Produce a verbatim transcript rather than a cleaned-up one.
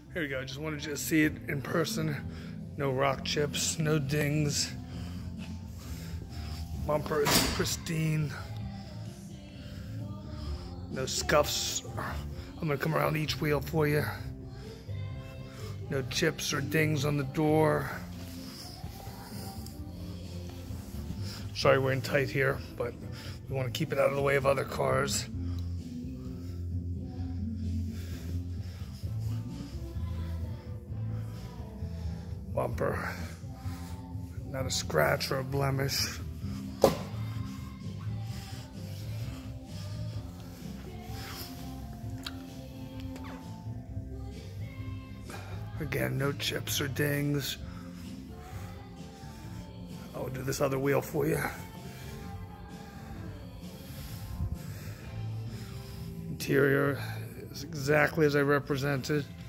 Here we go. Just wanted you to see it in person. No rock chips, no dings. Bumper is pristine. No scuffs. I'm gonna come around each wheel for you. No chips or dings on the door. Sorry we're in tight here, but we want to keep it out of the way of other cars. Bumper, not a scratch or a blemish. Again, no chips or dings. I'll do this other wheel for you. Interior is exactly as I represented.